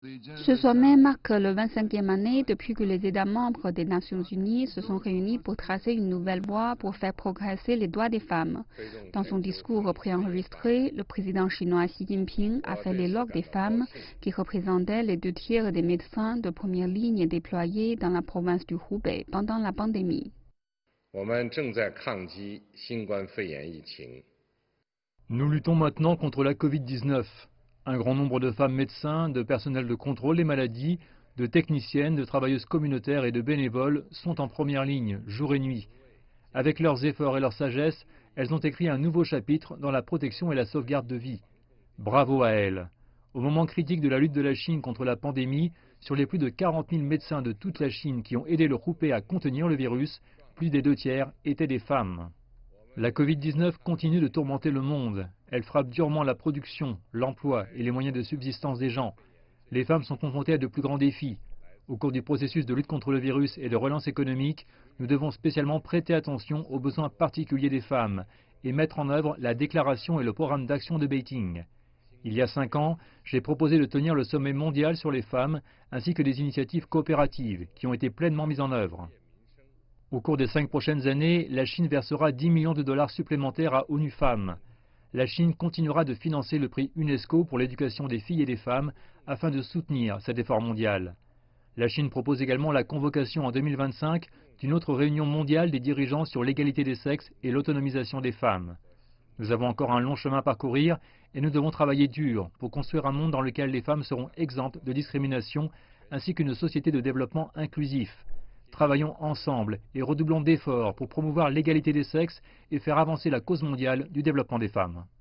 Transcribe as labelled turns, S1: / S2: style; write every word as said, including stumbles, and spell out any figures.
S1: Ce sommet marque le vingt-cinquième année depuis que les États membres des Nations Unies se sont réunis pour tracer une nouvelle voie pour faire progresser les droits des femmes. Dans son discours préenregistré, le président chinois Xi Jinping a fait l'éloge des femmes qui représentaient les deux tiers des médecins de première ligne déployés dans la province du Hubei pendant la pandémie.
S2: Nous luttons maintenant contre la Covid dix-neuf. Un grand nombre de femmes médecins, de personnel de contrôle des maladies, de techniciennes, de travailleuses communautaires et de bénévoles sont en première ligne, jour et nuit. Avec leurs efforts et leur sagesse, elles ont écrit un nouveau chapitre dans la protection et la sauvegarde de vie. Bravo à elles. Au moment critique de la lutte de la Chine contre la pandémie, sur les plus de quarante mille médecins de toute la Chine qui ont aidé le Hubei à contenir le virus, plus des deux tiers étaient des femmes. La Covid dix-neuf continue de tourmenter le monde. Elle frappe durement la production, l'emploi et les moyens de subsistance des gens. Les femmes sont confrontées à de plus grands défis. Au cours du processus de lutte contre le virus et de relance économique, nous devons spécialement prêter attention aux besoins particuliers des femmes et mettre en œuvre la déclaration et le programme d'action de Beijing. Il y a cinq ans, j'ai proposé de tenir le sommet mondial sur les femmes ainsi que des initiatives coopératives qui ont été pleinement mises en œuvre. Au cours des cinq prochaines années, la Chine versera dix millions de dollars supplémentaires à ONU Femmes. La Chine continuera de financer le prix UNESCO pour l'éducation des filles et des femmes afin de soutenir cet effort mondial. La Chine propose également la convocation en deux mille vingt-cinq d'une autre réunion mondiale des dirigeants sur l'égalité des sexes et l'autonomisation des femmes. Nous avons encore un long chemin à parcourir et nous devons travailler dur pour construire un monde dans lequel les femmes seront exemptes de discrimination ainsi qu'une société de développement inclusif. Travaillons ensemble et redoublons d'efforts pour promouvoir l'égalité des sexes et faire avancer la cause mondiale du développement des femmes.